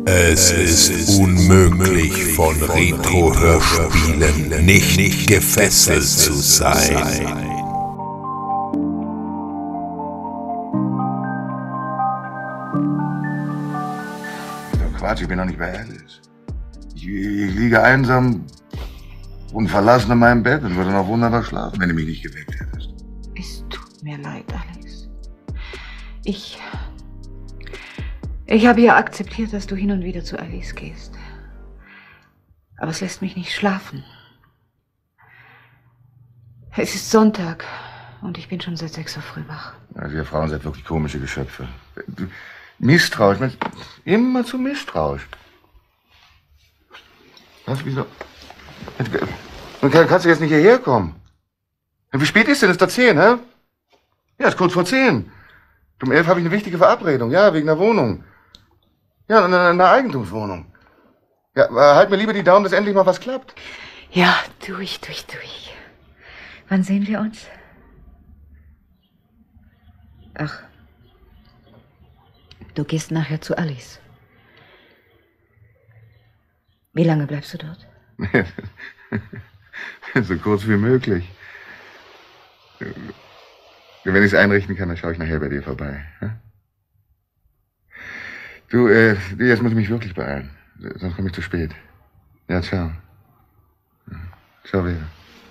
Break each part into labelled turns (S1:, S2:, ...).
S1: Es ist unmöglich, von Retro-Hörspielen nicht gefesselt zu sein.
S2: Quatsch, ich bin noch nicht bei Alice. Ich liege einsam und verlassen in meinem Bett und würde noch wunderbar schlafen, wenn du mich nicht geweckt hättest.
S3: Es tut mir leid, Alex. Ich habe ja akzeptiert, dass du hin und wieder zu Alice gehst. Aber es lässt mich nicht schlafen. Es ist Sonntag und ich bin schon seit 6 Uhr früh wach.
S2: Also ihr Frauen seid wirklich komische Geschöpfe. Misstrauisch, immer zu misstrauisch. Was, wieso? Kannst du jetzt nicht hierher kommen? Wie spät ist denn? Ist da 10, hä? Ja, ist kurz vor 10. Um 11 habe ich eine wichtige Verabredung, ja, wegen der Wohnung. Ja, eine Eigentumswohnung. Ja, halt mir lieber die Daumen, dass endlich mal was klappt.
S3: Ja, durch. Wann sehen wir uns? Ach, du gehst nachher zu Alice. Wie lange bleibst du dort?
S2: So kurz wie möglich. Wenn ich es einrichten kann, dann schaue ich nachher bei dir vorbei. Du, jetzt muss ich mich wirklich beeilen. Sonst komme ich zu spät. Ja, ciao. Ciao wieder.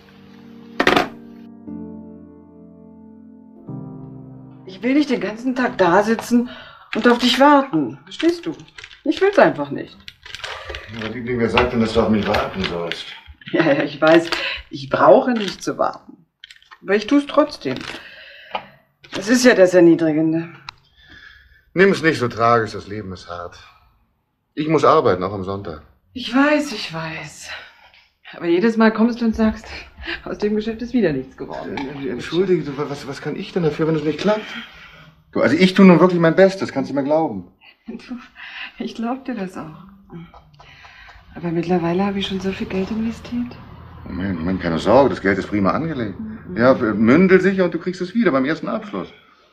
S4: Ich will nicht den ganzen Tag da sitzen und auf dich warten. Verstehst du? Ich will's einfach nicht.
S2: Aber Liebling, wer sagt denn, dass du auf mich warten sollst?
S4: Ja, ich weiß, ich brauche nicht zu warten. Aber ich tu's trotzdem. Das ist ja das Erniedrigende.
S2: Nimm es nicht so tragisch, das Leben ist hart. Ich muss arbeiten, auch am Sonntag.
S4: Ich weiß. Aber jedes Mal kommst du und sagst, aus dem Geschäft ist wieder nichts geworden.
S2: Entschuldige, was kann ich denn dafür, wenn es nicht klappt? Du, also ich tue nun wirklich mein Bestes, kannst du mir glauben.
S4: Du, ich glaub dir das auch. Aber mittlerweile habe ich schon so viel Geld investiert.
S2: Moment, keine Sorge, das Geld ist prima angelegt. Ja, mündel sicher und du kriegst es wieder beim ersten Abschluss.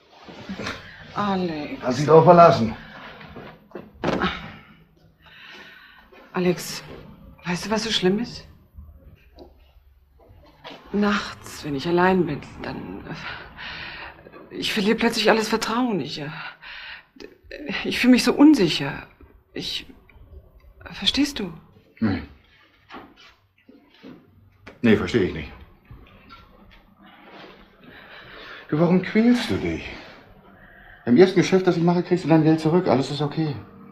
S4: Alex.
S2: Kannst dich drauf verlassen.
S4: Alex, weißt du, was so schlimm ist? Nachts, wenn ich allein bin, dann... Ich verliere plötzlich alles Vertrauen. Ich fühle mich so unsicher. Verstehst du?
S2: Nee, verstehe ich nicht. Du, warum quälst du dich? Im ersten Geschäft, das ich mache, kriegst du dein Geld zurück. Alles ist okay.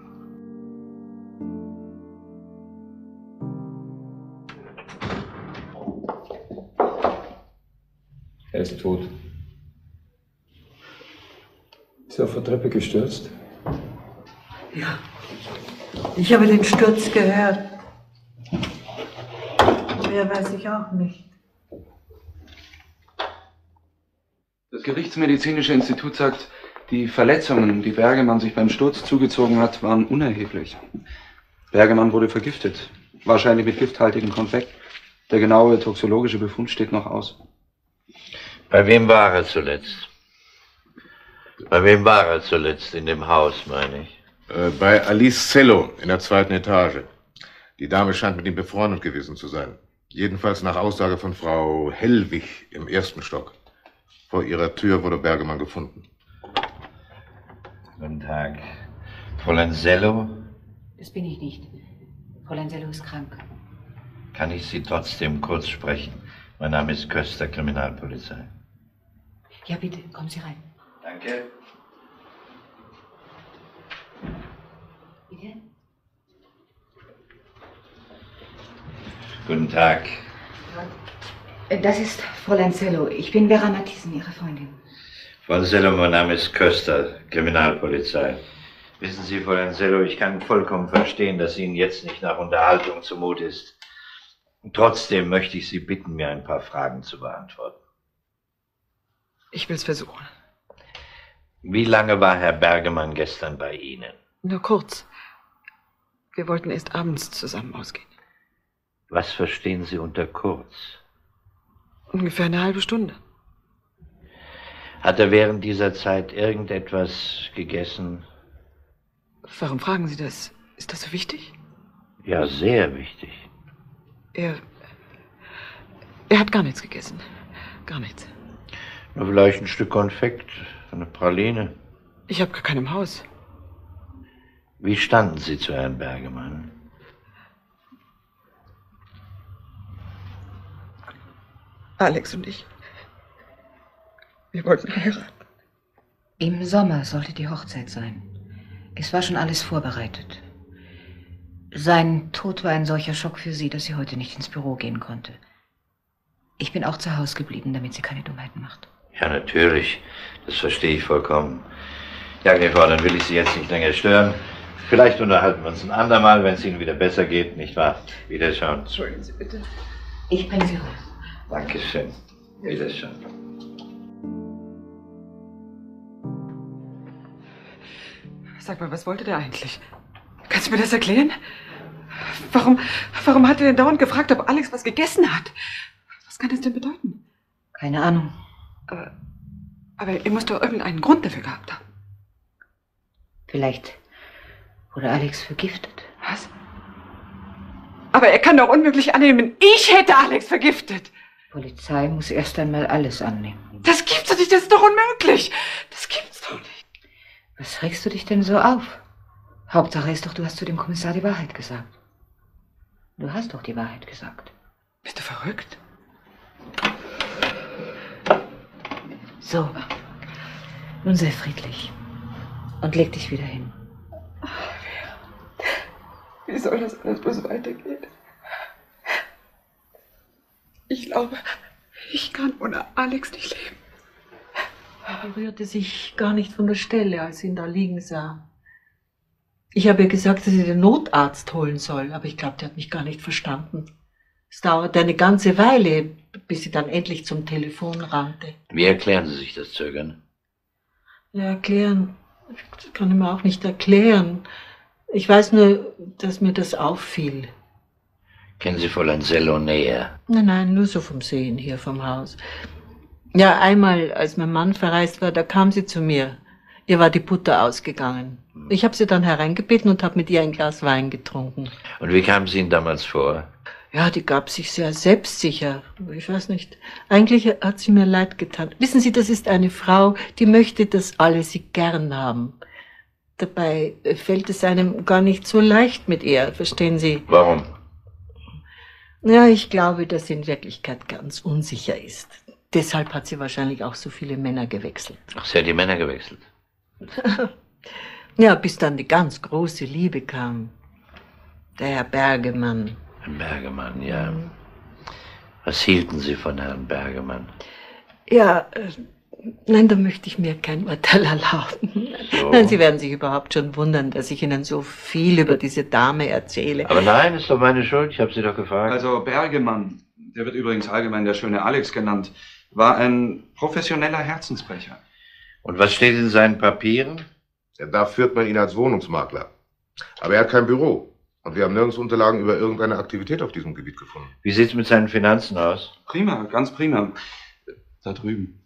S5: Er ist tot. Ist er auf der Treppe gestürzt?
S6: Ja. Ich habe den Sturz gehört. Mehr weiß ich auch nicht.
S7: Das Gerichtsmedizinische Institut sagt, die Verletzungen, die Bergemann sich beim Sturz zugezogen hat, waren unerheblich. Bergemann wurde vergiftet, wahrscheinlich mit gifthaltigem Konfekt. Der genaue toxologische Befund steht noch aus.
S8: Bei wem war er zuletzt? Bei wem war er zuletzt in dem Haus, meine ich?
S9: Bei Alice Zello in der 2. Etage. Die Dame scheint mit ihm befreundet gewesen zu sein. Jedenfalls nach Aussage von Frau Hellwig im 1. Stock. Vor ihrer Tür wurde Bergemann gefunden.
S8: Guten Tag. Fräulein Zello?
S3: Das bin ich nicht. Fräulein Zello ist krank.
S8: Kann ich Sie trotzdem kurz sprechen? Mein Name ist Köster, Kriminalpolizei.
S3: Ja, bitte, kommen Sie rein.
S8: Danke.
S3: Bitte?
S8: Guten Tag.
S3: Das ist Fräulein Zello. Ich bin Vera Matthiesen, Ihre Freundin.
S8: Frau Zello, mein Name ist Köster, Kriminalpolizei. Wissen Sie, Fräulein Zello, ich kann vollkommen verstehen, dass Ihnen jetzt nicht nach Unterhaltung zumut ist. Trotzdem möchte ich Sie bitten, mir ein paar Fragen zu beantworten.
S4: Ich will's versuchen.
S8: Wie lange war Herr Bergemann gestern bei Ihnen?
S4: Nur kurz. Wir wollten erst abends zusammen ausgehen.
S8: Was verstehen Sie unter kurz?
S4: Ungefähr eine halbe Stunde.
S8: Hat er während dieser Zeit irgendetwas gegessen?
S4: Warum fragen Sie das? Ist das so wichtig?
S8: Ja, sehr wichtig.
S4: Er hat gar nichts gegessen. Gar nichts.
S8: Nur vielleicht ein Stück Konfekt, eine Praline.
S4: Ich habe gar keinen im Haus.
S8: Wie standen Sie zu Herrn Bergemann?
S4: Alex und ich. Wir wollten heiraten.
S3: Im Sommer sollte die Hochzeit sein. Es war schon alles vorbereitet. Sein Tod war ein solcher Schock für sie, dass sie heute nicht ins Büro gehen konnte. Ich bin auch zu Hause geblieben, damit sie keine Dummheiten macht.
S8: Ja, natürlich. Das verstehe ich vollkommen. Ja, Frau, dann will ich Sie jetzt nicht länger stören. Vielleicht unterhalten wir uns ein andermal, wenn es Ihnen wieder besser geht, nicht wahr? Wiederschauen.
S4: Entschuldigen Sie bitte.
S3: Ich bringe sie raus.
S8: Dankeschön. Wiederschauen.
S4: Sag mal, was wollte der eigentlich? Kannst du mir das erklären? Warum hat er denn dauernd gefragt, ob Alex was gegessen hat? Was kann das denn bedeuten?
S3: Keine Ahnung.
S4: Aber er muss doch irgendeinen Grund dafür gehabt haben.
S3: Vielleicht wurde Alex vergiftet.
S4: Was? Aber er kann doch unmöglich annehmen, ich hätte Alex vergiftet.
S3: Die Polizei muss erst einmal alles annehmen.
S4: Das gibt's doch nicht, das ist doch unmöglich. Das gibt's doch nicht.
S3: Was regst du dich denn so auf? Hauptsache ist doch, du hast zu dem Kommissar die Wahrheit gesagt. Du hast doch die Wahrheit gesagt.
S4: Bist du verrückt?
S3: So, nun sei friedlich und leg dich wieder hin.
S4: Wie soll das alles bloß weitergehen? Ich glaube, ich kann ohne Alex nicht leben.
S6: Er rührte sich gar nicht von der Stelle, als sie ihn da liegen sah. Ich habe ihr gesagt, dass sie den Notarzt holen soll, aber ich glaube, der hat mich gar nicht verstanden. Es dauerte eine ganze Weile, bis sie dann endlich zum Telefon rannte.
S8: Wie erklären Sie sich das Zögern?
S6: Ja, erklären. Das kann ich mir auch nicht erklären. Ich weiß nur, dass mir das auffiel.
S8: Kennen Sie Fräulein Sello näher?
S6: Nein, nur so vom Sehen hier vom Haus. Ja, einmal, als mein Mann verreist war, da kam sie zu mir. Ihr war die Butter ausgegangen. Ich habe sie dann hereingebeten und habe mit ihr ein Glas Wein getrunken.
S8: Und wie kam sie Ihnen damals vor?
S6: Ja, die gab sich sehr selbstsicher. Ich weiß nicht. Eigentlich hat sie mir leid getan. Wissen Sie, das ist eine Frau, die möchte, dass alle sie gern haben. Dabei fällt es einem gar nicht so leicht mit ihr, verstehen Sie?
S8: Warum?
S6: Ja, ich glaube, dass sie in Wirklichkeit ganz unsicher ist. Deshalb hat sie wahrscheinlich auch so viele Männer gewechselt.
S8: Ach, sie hat die Männer gewechselt.
S6: Ja, bis dann die ganz große Liebe kam. Der Herr Bergemann.
S8: Herr Bergemann, ja. Was hielten Sie von Herrn Bergemann?
S6: Ja, nein, da möchte ich mir kein Urteil erlauben.
S8: So.
S6: Nein, Sie werden sich überhaupt schon wundern, dass ich Ihnen so viel über diese Dame erzähle.
S8: Aber nein, ist doch meine Schuld, ich habe Sie doch gefragt.
S7: Also Bergemann, der wird übrigens allgemein der schöne Alex genannt, war ein professioneller Herzensbrecher.
S8: Und was steht in seinen Papieren?
S9: Da führt man ihn als Wohnungsmakler. Aber er hat kein Büro. Und wir haben nirgends Unterlagen über irgendeine Aktivität auf diesem Gebiet gefunden.
S8: Wie sieht's mit seinen Finanzen aus?
S7: Prima, ganz prima. Da drüben.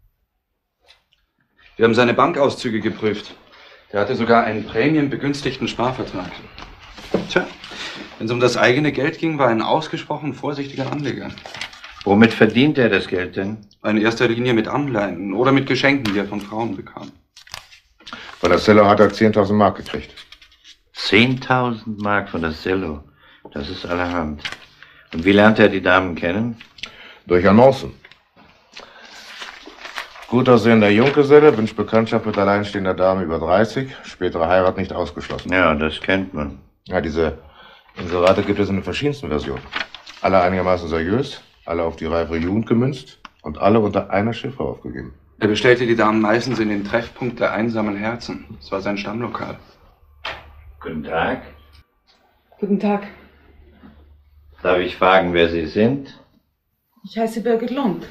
S7: Wir haben seine Bankauszüge geprüft. Der hatte sogar einen prämienbegünstigten Sparvertrag. Tja, wenn es um das eigene Geld ging, war er ein ausgesprochen vorsichtiger Anleger.
S8: Womit verdient er das Geld denn?
S7: In erster Linie mit Anleihen oder mit Geschenken, die er von Frauen bekam.
S9: Von der Cello hat er 10.000 Mark gekriegt.
S8: 10.000 Mark von der Cello. Das ist allerhand. Und wie lernt er die Damen kennen?
S9: Durch Annoncen. Gut aussehender Junggeselle, wünscht Bekanntschaft mit alleinstehender Dame über 30, spätere Heirat nicht ausgeschlossen.
S8: Ja, das kennt man.
S9: Ja, diese Inserate gibt es in den verschiedensten Versionen. Alle einigermaßen seriös, alle auf die reifere Jugend gemünzt und alle unter einer Chiffre aufgegeben.
S7: Er bestellte die Damen meistens in den Treffpunkt der einsamen Herzen. Das war sein Stammlokal.
S8: Guten Tag.
S4: Guten Tag.
S8: Darf ich fragen, wer Sie sind?
S4: Ich heiße Birgit Lund.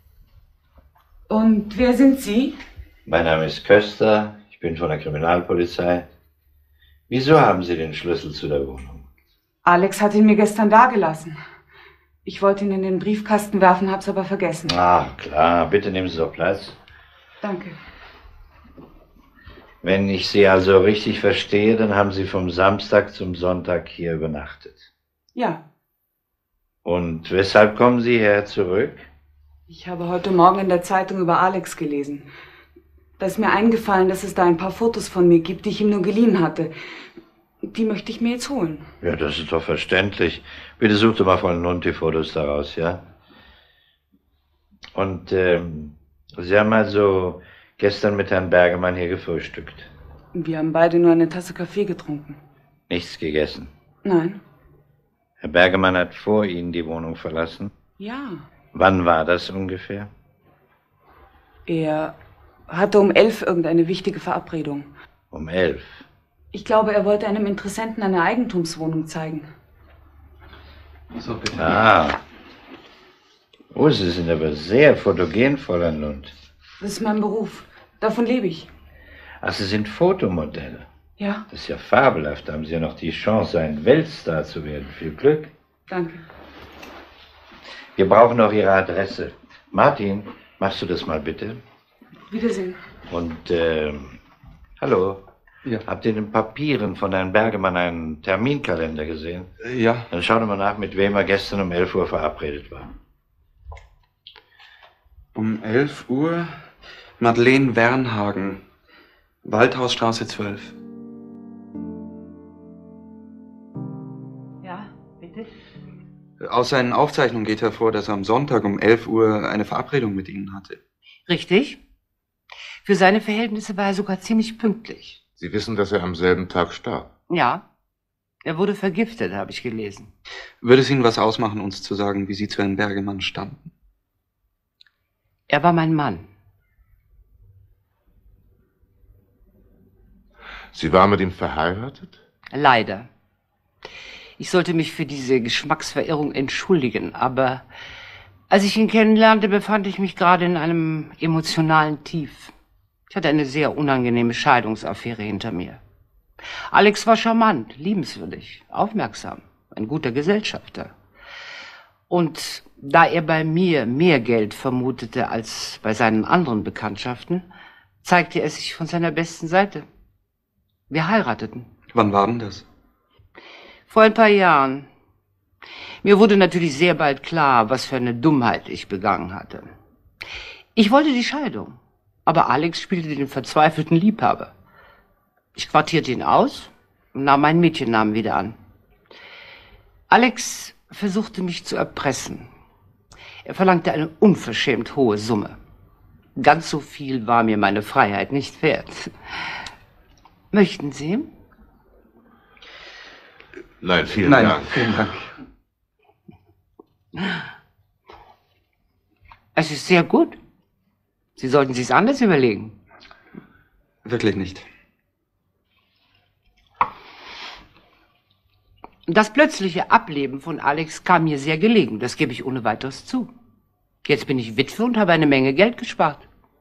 S4: Und wer sind Sie?
S8: Mein Name ist Köster. Ich bin von der Kriminalpolizei. Wieso haben Sie den Schlüssel zu der Wohnung?
S4: Alex hat ihn mir gestern dagelassen. Ich wollte ihn in den Briefkasten werfen, hab's aber vergessen.
S8: Ah, klar. Bitte nehmen Sie doch Platz.
S4: Danke.
S8: Wenn ich Sie also richtig verstehe, dann haben Sie vom Samstag zum Sonntag hier übernachtet.
S4: Ja,
S8: Und weshalb kommen Sie her zurück?
S4: ich habe heute Morgen in der Zeitung über Alex gelesen. Da ist mir eingefallen, dass es da ein paar Fotos von mir gibt, die ich ihm nur geliehen hatte. Die möchte ich mir jetzt holen.
S8: Ja, das ist doch verständlich. Bitte such doch mal von Lund die Fotos daraus, ja? Und Sie haben also gestern mit Herrn Bergemann hier gefrühstückt.
S4: Wir haben beide nur eine Tasse Kaffee getrunken.
S8: Nichts gegessen.
S4: Nein.
S8: Herr Bergemann hat vor Ihnen die Wohnung verlassen.
S4: Ja.
S8: Wann war das ungefähr?
S4: Er hatte um 11 irgendeine wichtige Verabredung.
S8: Um 11.
S4: Ich glaube, er wollte einem Interessenten eine Eigentumswohnung zeigen.
S7: So, bitte.
S8: Ah. Oh, Sie sind aber sehr fotogen, Fräulein Lund.
S4: Das ist mein Beruf. Davon lebe ich.
S8: Ach, Sie sind Fotomodelle.
S4: Ja,
S8: Das ist ja fabelhaft. Da haben Sie ja noch die Chance, ein Weltstar zu werden. Viel Glück.
S4: danke.
S8: Wir brauchen noch Ihre Adresse. Martin, machst du das mal bitte?
S4: Wiedersehen.
S8: Und, hallo.
S7: Ja.
S8: Habt ihr in den Papieren von Herrn Bergemann einen Terminkalender gesehen?
S7: Ja.
S8: Dann schaut mal nach, mit wem er gestern um 11 Uhr verabredet war.
S7: Um 11 Uhr Madeleine Wernhagen, Waldhausstraße 12.
S3: Ja, bitte?
S7: Aus seinen Aufzeichnungen geht hervor, dass er am Sonntag um 11 Uhr eine Verabredung mit Ihnen hatte.
S10: Richtig. Für seine Verhältnisse war er sogar ziemlich pünktlich.
S9: Sie wissen, dass er am selben Tag starb.
S10: Ja. Er wurde vergiftet, habe ich gelesen.
S7: Würde es Ihnen was ausmachen, uns zu sagen, wie Sie zu Herrn Bergemann standen?
S10: Er war mein Mann.
S9: Sie war mit ihm verheiratet?
S10: Leider. Ich sollte mich für diese Geschmacksverirrung entschuldigen, aber als ich ihn kennenlernte, befand ich mich gerade in einem emotionalen Tief. Ich hatte eine sehr unangenehme Scheidungsaffäre hinter mir. Alex war charmant, liebenswürdig, aufmerksam, ein guter Gesellschafter. Und da er bei mir mehr Geld vermutete als bei seinen anderen Bekanntschaften, zeigte er sich von seiner besten Seite. Wir heirateten.
S7: Wann war denn das?
S10: Vor ein paar Jahren. Mir wurde natürlich sehr bald klar, was für eine Dummheit ich begangen hatte. Ich wollte die Scheidung, aber Alex spielte den verzweifelten Liebhaber. Ich quartierte ihn aus und nahm meinen Mädchennamen wieder an. Alex versuchte mich zu erpressen. Er verlangte eine unverschämt hohe Summe. Ganz so viel war mir meine Freiheit nicht wert. Möchten Sie?
S9: Nein, vielen
S7: Nein,
S9: Dank.
S7: vielen Dank.
S10: Es ist sehr gut. Sie sollten sich's anders überlegen.
S7: Wirklich nicht.
S10: Das plötzliche Ableben von Alex kam mir sehr gelegen, das gebe ich ohne weiteres zu. Jetzt bin ich Witwe und habe eine Menge Geld gespart.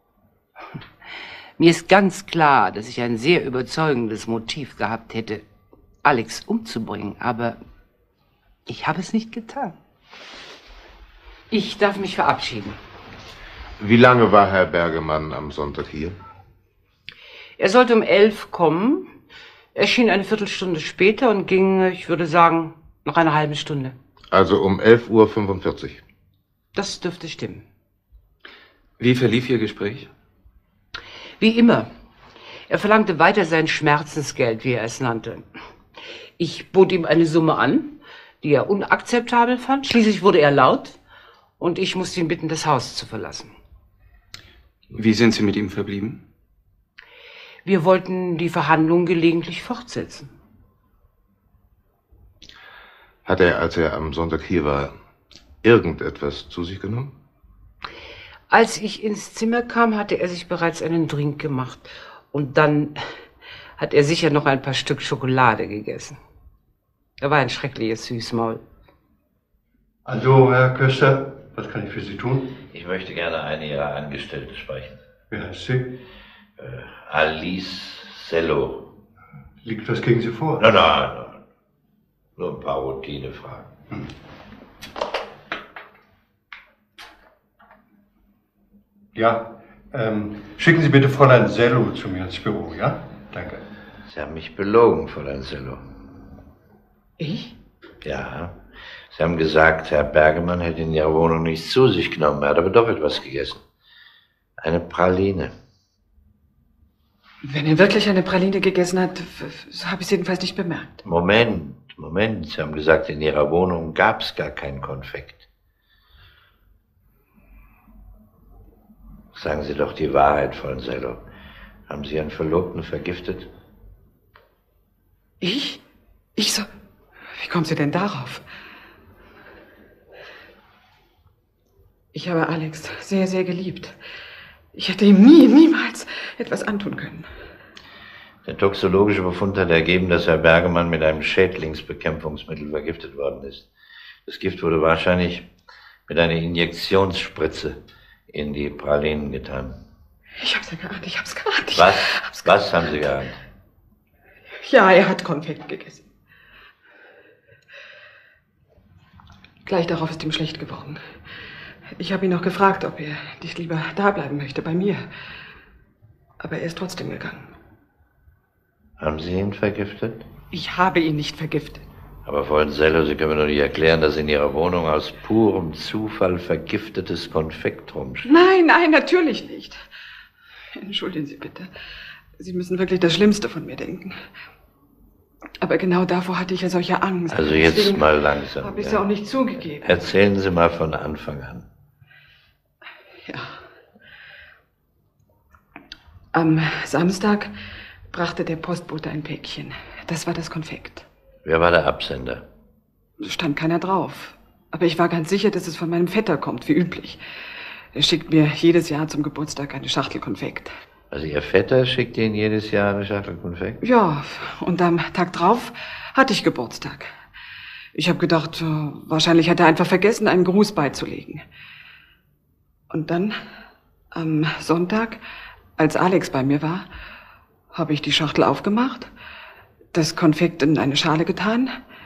S10: Mir ist ganz klar, dass ich ein sehr überzeugendes Motiv gehabt hätte, Alex umzubringen, aber ich habe es nicht getan. Ich darf mich verabschieden.
S9: Wie lange war Herr Bergemann am Sonntag hier?
S10: Er sollte um 11 kommen, erschien eine Viertelstunde später und ging, ich würde sagen, noch eine halbe Stunde.
S9: Also um 11:45 Uhr.
S10: Das dürfte stimmen.
S7: Wie verlief Ihr Gespräch?
S10: Wie immer. Er verlangte weiter sein Schmerzensgeld, wie er es nannte. Ich bot ihm eine Summe an, die er unakzeptabel fand. Schließlich wurde er laut und ich musste ihn bitten, das Haus zu verlassen.
S7: Wie sind Sie mit ihm verblieben?
S10: Wir wollten die Verhandlungen gelegentlich fortsetzen.
S9: Hat er, als er am Sonntag hier war, irgendetwas zu sich genommen?
S10: Als ich ins Zimmer kam, hatte er sich bereits einen Drink gemacht. Und dann hat er sicher noch ein paar Stück Schokolade gegessen. Er war ein schreckliches Süßmaul.
S11: Also, Herr Köster, was kann ich für Sie tun?
S8: Ich möchte gerne eine Ihrer Angestellten sprechen.
S11: Wer heißt sie?
S8: Alice Sello.
S11: Liegt was gegen Sie vor?
S8: Nein. Nur ein paar Routinefragen.
S11: Ja, schicken Sie bitte Fräulein Sello zu mir ins Büro, ja? Danke.
S8: Sie haben mich belogen, Fräulein Sello.
S4: Ich?
S8: Ja. Sie haben gesagt, Herr Bergemann hätte in Ihrer Wohnung nichts zu sich genommen. Er hat aber doch etwas gegessen. Eine Praline.
S4: Wenn er wirklich eine Praline gegessen hat, so habe ich es jedenfalls nicht bemerkt.
S8: Moment. Sie haben gesagt, in Ihrer Wohnung gab es gar kein Konfekt. Sagen Sie doch die Wahrheit, Fräulein Sello. Haben Sie Ihren Verlobten vergiftet?
S4: Ich? Ich so... Wie kommen Sie denn darauf? Ich habe Alex sehr, sehr geliebt. Ich hätte ihm niemals etwas antun können.
S8: Der toxologische Befund hat ergeben, dass Herr Bergemann mit einem Schädlingsbekämpfungsmittel vergiftet worden ist. Das Gift wurde wahrscheinlich mit einer Injektionsspritze in die Pralinen getan.
S4: Ich hab's ja geahnt, ich hab's geahnt.
S8: Was haben Sie geahnt?
S4: Ja, er hat Konfekt gegessen. Gleich darauf ist ihm schlecht geworden. Ich habe ihn noch gefragt, ob er nicht lieber da bleiben möchte, bei mir. Aber er ist trotzdem gegangen.
S8: Haben Sie ihn vergiftet?
S4: Ich habe ihn nicht vergiftet.
S8: Aber Fräulein Sello, Sie können mir doch nicht erklären, dass in Ihrer Wohnung aus purem Zufall vergiftetes Konfekt rumsteht.
S4: Nein, natürlich nicht. Entschuldigen Sie bitte. Sie müssen wirklich das Schlimmste von mir denken. Aber genau davor hatte ich ja solche Angst.
S8: Also jetzt
S4: deswegen
S8: mal langsam.
S4: habe ich es ja auch nicht zugegeben.
S8: Erzählen Sie mal von Anfang an.
S4: Ja. Am Samstag brachte der Postbote ein Päckchen. Das war das Konfekt.
S8: Wer war der Absender?
S4: Stand keiner drauf. Aber ich war ganz sicher, dass es von meinem Vetter kommt, wie üblich. Er schickt mir jedes Jahr zum Geburtstag eine Schachtel Konfekt.
S8: Also Ihr Vetter schickt Ihnen jedes Jahr eine Schachtel Konfekt?
S4: Ja, und am Tag drauf hatte ich Geburtstag. Ich habe gedacht, wahrscheinlich hat er einfach vergessen, einen Gruß beizulegen. Und dann, am Sonntag, als Alex bei mir war, habe ich die Schachtel aufgemacht, das Konfekt in eine Schale getan.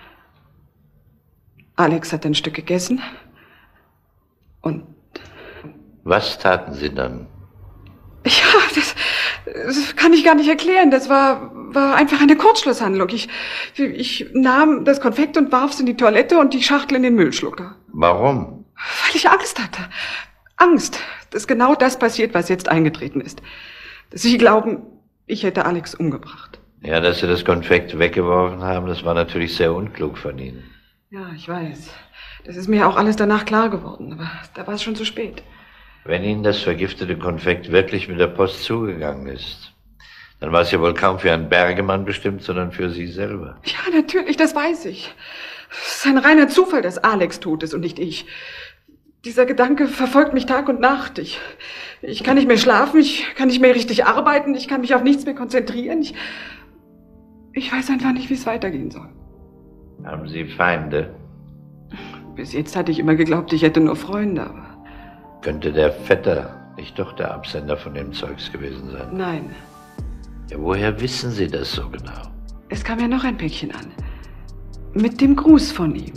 S4: Alex hat ein Stück gegessen. Und...
S8: Was taten Sie dann?
S4: Ja, das kann ich gar nicht erklären. Das war einfach eine Kurzschlusshandlung. Ich nahm das Konfekt und warf es in die Toilette und die Schachtel in den Müllschlucker.
S8: Warum?
S4: Weil ich Angst hatte. Angst, dass genau das passiert, was jetzt eingetreten ist. Dass Sie glauben, ich hätte Alex umgebracht.
S8: Ja, dass Sie das Konfekt weggeworfen haben, das war natürlich sehr unklug von Ihnen.
S4: Ja, ich weiß. Das ist mir auch alles danach klar geworden, aber da war es schon zu spät.
S8: Wenn Ihnen das vergiftete Konfekt wirklich mit der Post zugegangen ist, dann war es ja wohl kaum für Herrn Bergemann bestimmt, sondern für Sie selber.
S4: Ja, natürlich, das weiß ich. Es ist ein reiner Zufall, dass Alex tot ist und nicht ich. Dieser Gedanke verfolgt mich Tag und Nacht. Ich kann nicht mehr schlafen, ich kann nicht mehr richtig arbeiten, ich kann mich auf nichts mehr konzentrieren. Ich weiß einfach nicht, wie es weitergehen soll.
S8: Haben Sie Feinde?
S4: Bis jetzt hatte ich immer geglaubt, ich hätte nur Freunde, aber...
S8: Könnte der Vetter nicht doch der Absender von dem Zeugs gewesen sein?
S4: Nein.
S8: Ja, woher wissen Sie das so genau?
S4: Es kam ja noch ein Päckchen an. Mit dem Gruß von ihm.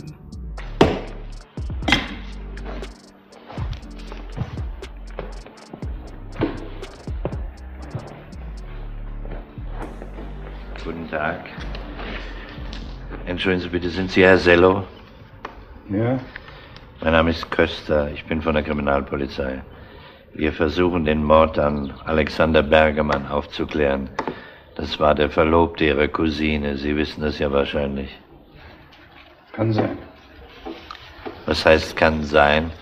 S8: Guten Tag. Entschuldigen Sie bitte, sind Sie Herr Sello?
S11: Ja?
S8: Mein Name ist Köster, ich bin von der Kriminalpolizei. Wir versuchen, den Mord an Alexander Bergemann aufzuklären. Das war der Verlobte Ihrer Cousine. Sie wissen das ja wahrscheinlich.
S11: Kann sein.
S8: Was heißt kann sein?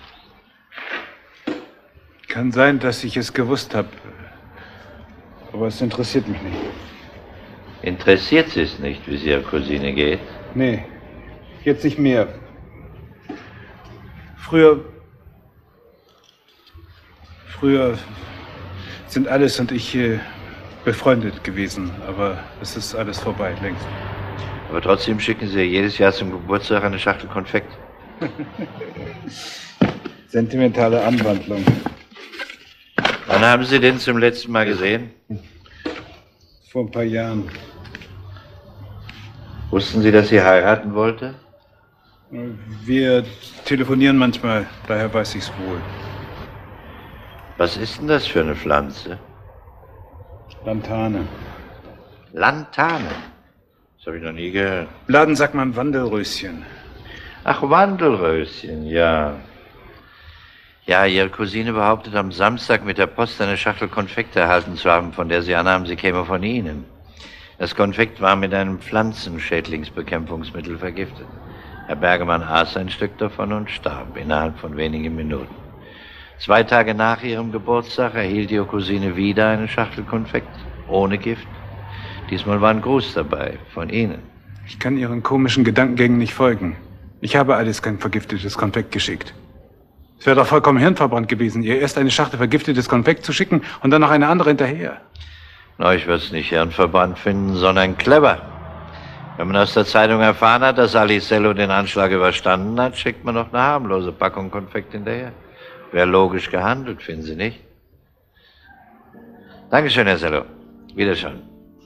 S11: Kann sein, dass ich es gewusst habe. Aber es interessiert mich nicht.
S8: Interessiert Sie es nicht, wie es Ihrer Cousine geht?
S11: Nee, jetzt nicht mehr. Früher sind Alice und ich befreundet gewesen, aber es ist alles vorbei, längst.
S8: Aber trotzdem schicken Sie jedes Jahr zum Geburtstag eine Schachtel Konfekt.
S11: Sentimentale Anwandlung.
S8: Wann haben Sie den zum letzten Mal gesehen?
S11: Vor ein paar Jahren.
S8: Wussten Sie, dass sie heiraten wollte?
S11: Wir telefonieren manchmal, daher weiß ich's wohl.
S8: Was ist denn das für eine Pflanze?
S11: Lantane.
S8: Lantane. Das habe ich noch nie gehört.
S11: Im Laden sagt man Wandelröschen.
S8: Ach, Wandelröschen, ja. Ja, Ihre Cousine behauptet, am Samstag mit der Post eine Schachtel Konfekt erhalten zu haben, von der sie annahm, sie käme von Ihnen. Das Konfekt war mit einem Pflanzenschädlingsbekämpfungsmittel vergiftet. Herr Bergemann aß ein Stück davon und starb innerhalb von wenigen Minuten. 2 Tage nach ihrem Geburtstag erhielt Ihre Cousine wieder eine Schachtel Konfekt, ohne Gift. Diesmal war ein Gruß dabei, von Ihnen.
S11: Ich kann Ihren komischen Gedankengängen nicht folgen. Ich habe Alice kein vergiftetes Konfekt geschickt. Es wäre doch vollkommen hirnverbrannt gewesen, ihr erst eine Schachtel vergiftetes Konfekt zu schicken und dann noch eine andere hinterher.
S8: Na, ich würde es nicht hirnverbrannt finden, sondern clever. Wenn man aus der Zeitung erfahren hat, dass Alicello den Anschlag überstanden hat, schickt man noch eine harmlose Packung Konfekt hinterher. Wäre logisch gehandelt, finden Sie nicht? Dankeschön, Herr Sello. Wiederschauen.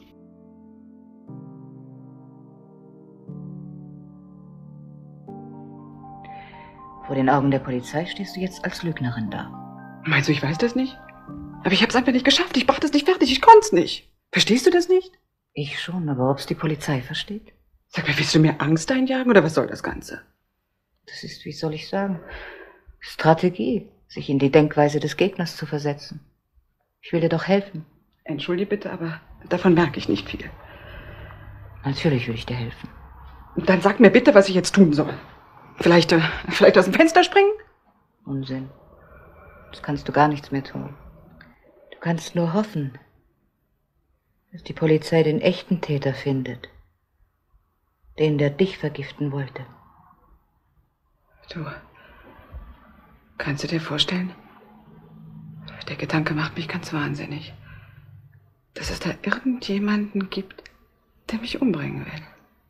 S3: Vor den Augen der Polizei stehst du jetzt als Lügnerin da.
S4: Meinst du, ich weiß das nicht? Aber ich hab's einfach nicht geschafft. Ich brachte es nicht fertig. Ich konnte es nicht. Verstehst du das nicht?
S3: Ich schon, aber ob's die Polizei versteht?
S4: Sag mal, willst du mir Angst einjagen oder was soll das Ganze?
S3: Das ist, wie soll ich sagen, Strategie, sich in die Denkweise des Gegners zu versetzen. Ich will dir doch helfen.
S4: Entschuldige bitte, aber davon merke ich nicht viel.
S3: Natürlich will ich dir helfen.
S4: Dann sag mir bitte, was ich jetzt tun soll. Vielleicht aus dem Fenster springen?
S3: Unsinn. Das kannst du gar nichts mehr tun. Du kannst nur hoffen, dass die Polizei den echten Täter findet. Den, der dich vergiften wollte.
S4: Du, kannst du dir vorstellen? Der Gedanke macht mich ganz wahnsinnig. Dass es da irgendjemanden gibt, der mich umbringen will.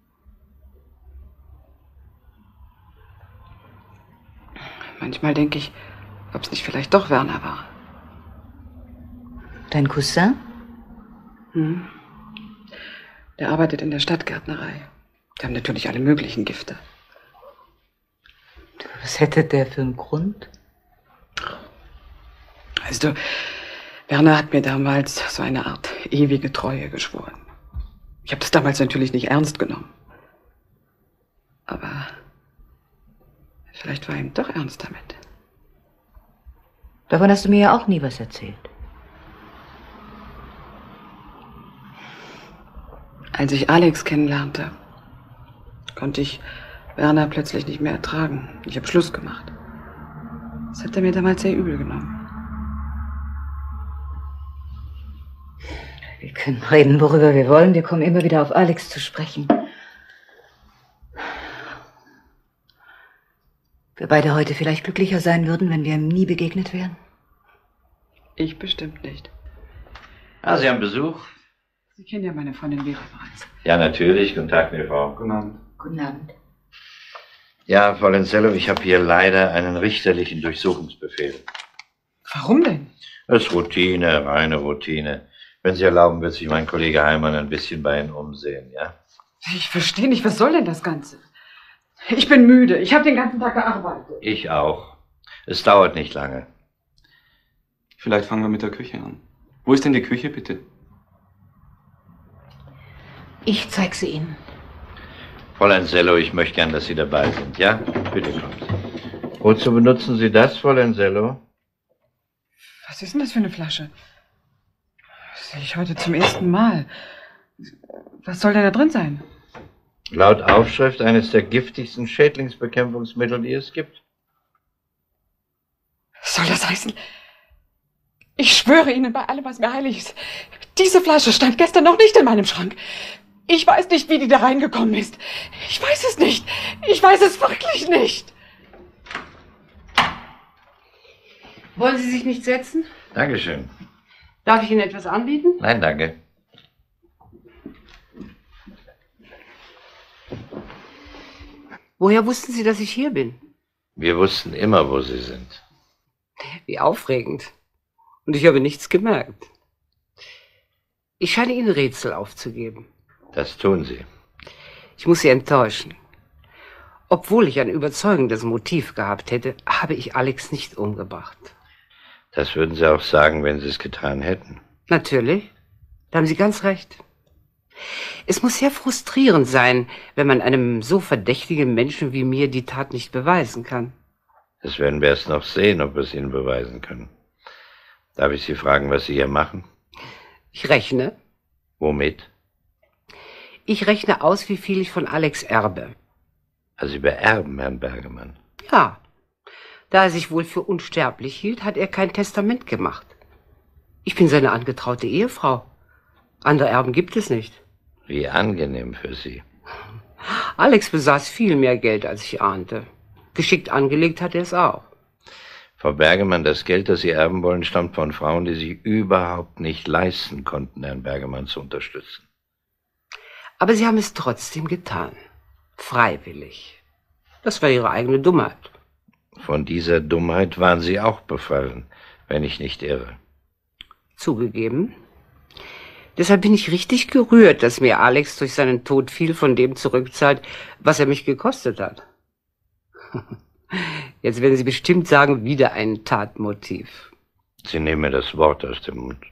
S4: Manchmal denke ich, ob es nicht vielleicht doch Werner war.
S3: Dein Cousin?
S4: Der arbeitet in der Stadtgärtnerei. Die haben natürlich alle möglichen Gifte.
S3: Was hätte der für einen Grund?
S4: Weißt du, Werner hat mir damals so eine Art ewige Treue geschworen. Ich habe das damals natürlich nicht ernst genommen. Aber vielleicht war ihm doch ernst damit.
S3: Davon hast du mir ja auch nie was erzählt.
S4: Als ich Alex kennenlernte, konnte ich Werner plötzlich nicht mehr ertragen. Ich habe Schluss gemacht. Das hat er mir damals sehr übel genommen.
S3: Wir können reden, worüber wir wollen. Wir kommen immer wieder auf Alex zu sprechen. Wir beide heute vielleicht glücklicher sein würden, wenn wir ihm nie begegnet wären.
S4: Ich bestimmt nicht.
S8: Ah, Sie haben Besuch?
S4: Sie kennen ja meine Freundin Vera bereits.
S8: Ja, natürlich. Guten Tag, meine Frau.
S7: Guten Abend.
S3: Guten Abend.
S8: Ja, Frau Lenzello, ich habe hier leider einen richterlichen Durchsuchungsbefehl.
S4: Warum denn?
S8: Das ist Routine, reine Routine. Wenn Sie erlauben, wird sich mein Kollege Heimann ein bisschen bei Ihnen umsehen, ja?
S4: Ich verstehe nicht, was soll denn das Ganze? Ich bin müde. Ich habe den ganzen Tag gearbeitet.
S8: Ich auch. Es dauert nicht lange.
S7: Vielleicht fangen wir mit der Küche an. Wo ist denn die Küche, bitte?
S3: Ich zeig sie Ihnen.
S8: Fräulein Sello, ich möchte gern, dass Sie dabei sind, ja? Bitte kommt. Wozu benutzen Sie das, Fräulein Sello?
S4: Was ist denn das für eine Flasche? Das sehe ich heute zum ersten Mal. Was soll denn da drin sein?
S8: Laut Aufschrift eines der giftigsten Schädlingsbekämpfungsmittel, die es gibt.
S4: Was soll das heißen? Ich schwöre Ihnen bei allem, was mir heilig ist. Diese Flasche stand gestern noch nicht in meinem Schrank. Ich weiß nicht, wie die da reingekommen ist. Ich weiß es nicht. Ich weiß es wirklich nicht.
S10: Wollen Sie sich nicht setzen?
S8: Dankeschön.
S10: Darf ich Ihnen etwas anbieten?
S8: Nein, danke.
S10: Woher wussten Sie, dass ich hier bin?
S8: Wir wussten immer, wo Sie sind.
S10: Wie aufregend. Und ich habe nichts gemerkt. Ich scheine Ihnen Rätsel aufzugeben.
S8: Das tun Sie.
S10: Ich muss Sie enttäuschen. Obwohl ich ein überzeugendes Motiv gehabt hätte, habe ich Alex nicht umgebracht.
S8: Das würden Sie auch sagen, wenn Sie es getan hätten.
S10: Natürlich. Da haben Sie ganz recht. Es muss sehr frustrierend sein, wenn man einem so verdächtigen Menschen wie mir die Tat nicht beweisen kann.
S8: Das werden wir erst noch sehen, ob wir es Ihnen beweisen können. Darf ich Sie fragen, was Sie hier machen?
S10: Ich rechne.
S8: Womit?
S10: Ich rechne aus, wie viel ich von Alex erbe.
S8: Also Sie beerben Herrn Bergemann?
S10: Ja. Da er sich wohl für unsterblich hielt, hat er kein Testament gemacht. Ich bin seine angetraute Ehefrau. Andere Erben gibt es nicht.
S8: Wie angenehm für Sie.
S10: Alex besaß viel mehr Geld, als ich ahnte. Geschickt angelegt hat er es auch.
S8: Frau Bergemann, das Geld, das Sie erben wollen, stammt von Frauen, die sich überhaupt nicht leisten konnten, Herrn Bergemann zu unterstützen.
S10: Aber sie haben es trotzdem getan. Freiwillig. Das war ihre eigene Dummheit.
S8: Von dieser Dummheit waren Sie auch befallen, wenn ich nicht irre.
S10: Zugegeben. Deshalb bin ich richtig gerührt, dass mir Alex durch seinen Tod viel von dem zurückzahlt, was er mich gekostet hat. Jetzt werden Sie bestimmt sagen, wieder ein Tatmotiv.
S8: Sie nehmen mir das Wort aus dem Mund.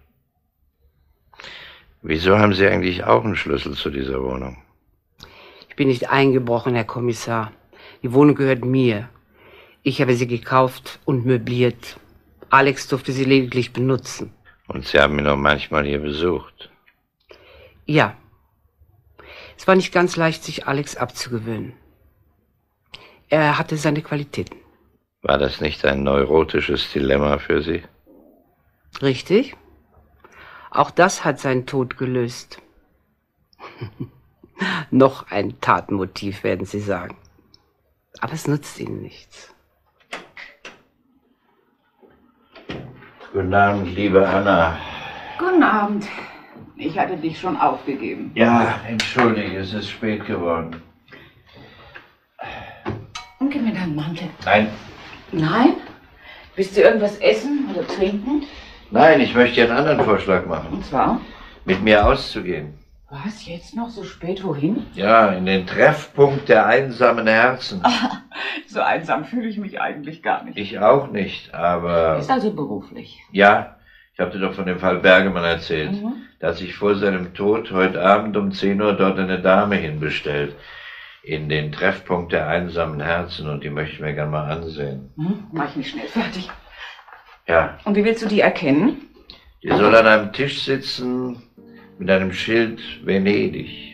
S8: Wieso haben Sie eigentlich auch einen Schlüssel zu dieser Wohnung?
S10: Ich bin nicht eingebrochen, Herr Kommissar. Die Wohnung gehört mir. Ich habe sie gekauft und möbliert. Alex durfte sie lediglich benutzen.
S8: Und Sie haben ihn auch manchmal hier besucht?
S10: Ja. Es war nicht ganz leicht, sich Alex abzugewöhnen. Er hatte seine Qualitäten.
S8: War das nicht ein neurotisches Dilemma für Sie?
S10: Richtig. Auch das hat seinen Tod gelöst. Noch ein Tatmotiv, werden Sie sagen. Aber es nutzt Ihnen nichts.
S8: Guten Abend, liebe Anna.
S12: Guten Abend. Ich hatte dich schon aufgegeben.
S8: Ja, entschuldige, es ist spät geworden.
S12: Und gib mir deinen Mantel.
S8: Nein.
S12: Nein? Willst du irgendwas essen oder trinken?
S8: Nein, ich möchte dir einen anderen Vorschlag machen.
S12: Und zwar?
S8: Mit mir auszugehen.
S12: Was, jetzt noch so spät? Wohin?
S8: Ja, in den Treffpunkt der einsamen Herzen.
S12: So einsam fühle ich mich eigentlich gar nicht.
S8: Ich auch nicht, aber...
S12: Ist also beruflich.
S8: Ja, ich habe dir doch von dem Fall Bergemann erzählt. Da hat sich vor seinem Tod heute Abend um 10 Uhr dort eine Dame hinbestellt. In den Treffpunkt der einsamen Herzen, und die möchte ich mir gerne mal ansehen.
S12: Mach ich nicht schnell fertig.
S8: Ja.
S12: Und wie willst du die erkennen?
S8: Die soll an einem Tisch sitzen mit einem Schild Venedig.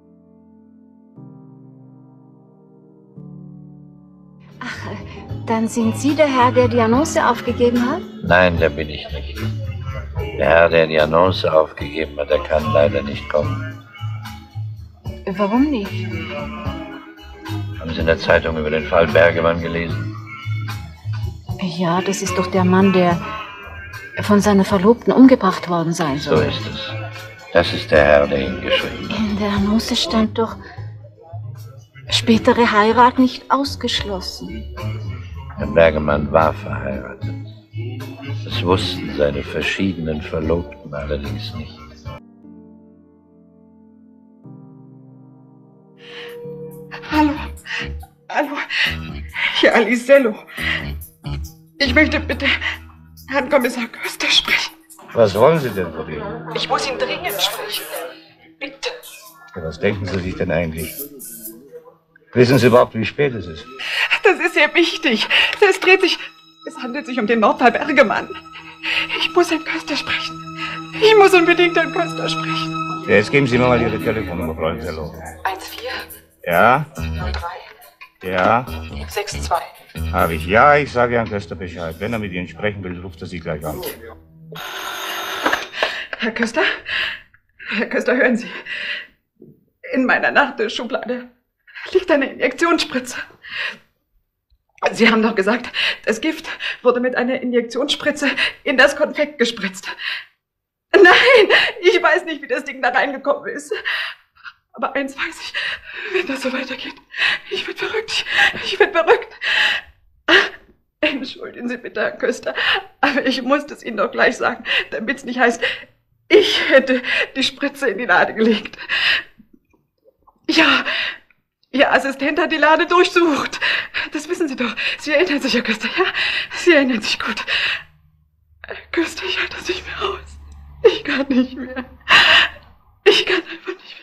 S13: Ach, dann sind Sie der Herr, der die Annonce aufgegeben hat?
S8: Nein, der bin ich nicht. Der Herr, der die Annonce aufgegeben hat, der kann leider nicht kommen.
S13: Warum nicht?
S8: Haben Sie in der Zeitung über den Fall Bergemann gelesen?
S13: Ja, das ist doch der Mann, der von seiner Verlobten umgebracht worden sein soll.
S8: So ist es. Das ist der Herr, der ihn geschrieben hat.
S13: In der Annonce stand doch, spätere Heirat nicht ausgeschlossen.
S8: Herr Bergemann war verheiratet. Das wussten seine verschiedenen Verlobten allerdings nicht.
S4: Hallo. Hallo. Hier Alicello. Ich möchte bitte Herrn Kommissar Köster sprechen.
S14: Was wollen Sie denn von ihm?
S4: Ich muss ihn dringend sprechen. Bitte.
S14: Ja, was denken Sie sich denn eigentlich? Wissen Sie überhaupt, wie spät es ist?
S4: Das ist sehr wichtig. Es handelt sich um den Mordfall Bergemann. Ich muss Herrn Köster sprechen. Ich muss unbedingt Herrn Köster sprechen.
S14: Ja, jetzt geben Sie mir mal Ihre Telefonnummer, Frau Alicello.
S4: 14
S14: Ja?
S4: 03
S14: Ja?
S4: 62.
S14: Habe ich. Ja, ich sage Herrn Köster Bescheid. Wenn er mit Ihnen sprechen will, ruft er Sie gleich an.
S4: Herr Köster? Herr Köster, hören Sie. In meiner Nachttischschublade liegt eine Injektionsspritze. Sie haben doch gesagt, das Gift wurde mit einer Injektionsspritze in das Konfekt gespritzt. Nein, ich weiß nicht, wie das Ding da reingekommen ist. Aber eins weiß ich, wenn das so weitergeht, ich werde verrückt. Ich werde verrückt. Entschuldigen Sie bitte, Herr Köster, aber ich muss es Ihnen doch gleich sagen, damit es nicht heißt, ich hätte die Spritze in die Lade gelegt. Ja, Ihr Assistent hat die Lade durchsucht. Das wissen Sie doch. Sie erinnern sich, Herr Köster, ja? Sie erinnern sich gut. Herr Köster, ich halte das nicht mehr aus. Ich kann nicht mehr. Ich kann einfach nicht mehr.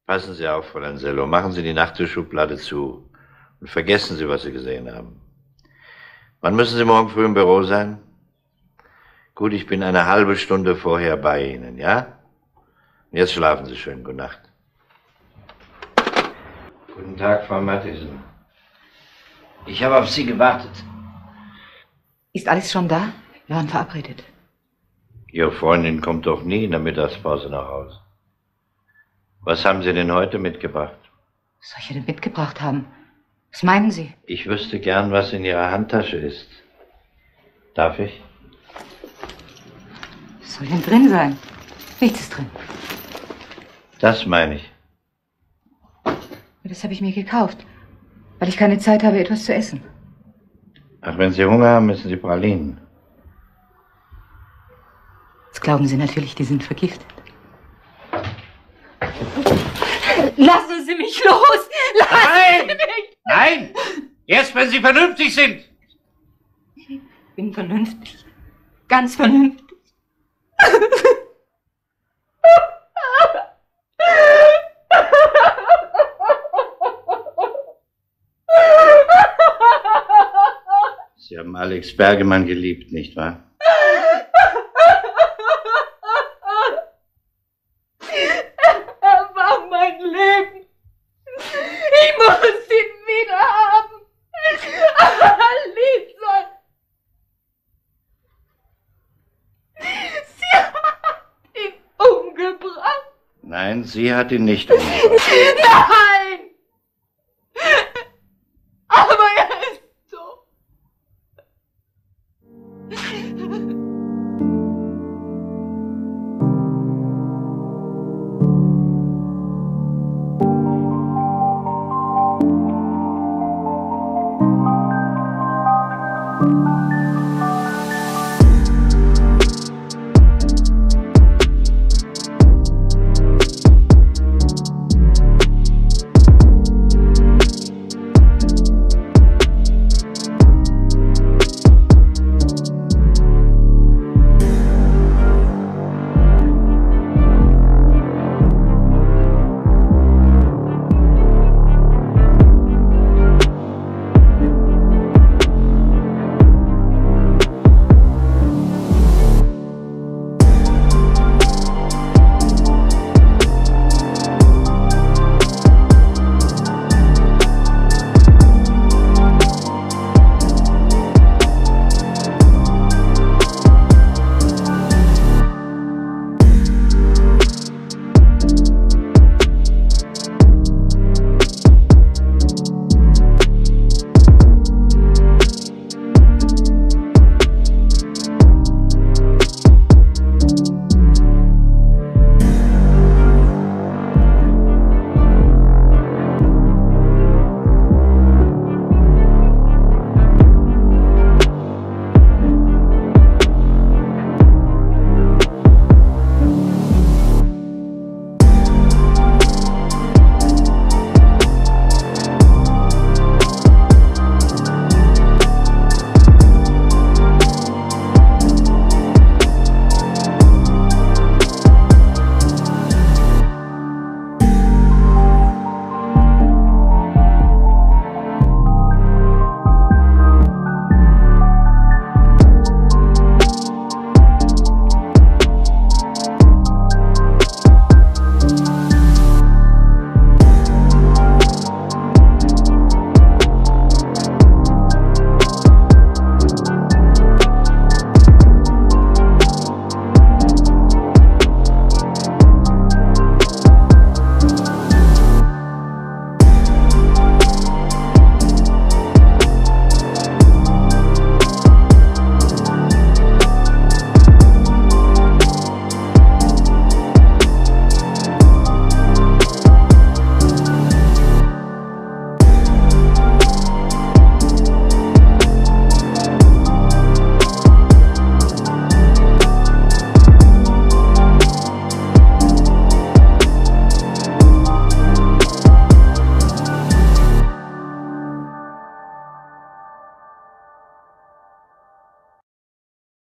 S8: Passen Sie auf, Fräulein Sello. Machen Sie die Nachttischschublade zu und vergessen Sie, was Sie gesehen haben. Wann müssen Sie morgen früh im Büro sein? Gut, ich bin eine halbe Stunde vorher bei Ihnen, ja? Und jetzt schlafen Sie schön. Gute Nacht. Guten Tag, Frau Mattison. Ich habe auf Sie gewartet.
S3: Ist alles schon da? Wir waren verabredet.
S8: Ihre Freundin kommt doch nie in der Mittagspause nach Hause. Was haben Sie denn heute mitgebracht?
S3: Was soll ich denn mitgebracht haben? Was meinen Sie?
S8: Ich wüsste gern, was in Ihrer Handtasche ist. Darf ich?
S3: Was soll denn drin sein? Nichts ist drin.
S8: Das meine ich.
S3: Das habe ich mir gekauft, weil ich keine Zeit habe, etwas zu essen.
S8: Ach, wenn Sie Hunger haben, müssen Sie Pralinen.
S3: Jetzt glauben Sie natürlich, die sind vergiftet. Lassen Sie mich los! Lassen Sie mich!
S8: Nein! Erst wenn Sie vernünftig sind!
S3: Ich bin vernünftig. Ganz vernünftig.
S8: Sie haben Alex Bergemann geliebt, nicht wahr?
S6: Er war mein Leben. Ich muss ihn wieder haben. Lisa. Sie hat ihn umgebracht.
S8: Nein, sie hat ihn nicht umgebracht.
S6: Nein!